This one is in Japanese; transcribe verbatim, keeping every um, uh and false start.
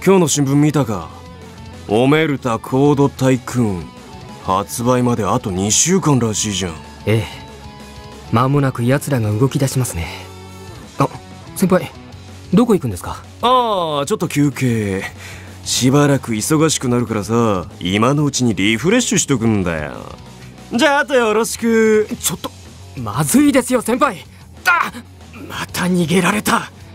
今日の新聞見たか？オメルタコードタイクーン発売まであとにしゅうかんらしいじゃん。 ええ、間もなく奴らが動き出しますね。あ、先輩どこ行くんですか？ ああ、ちょっと休憩。しばらく忙しくなるからさ、今のうちにリフレッシュしとくんだよ。じゃああとよろしく。 ちょっとまずいですよ先輩。あ、また逃げられた。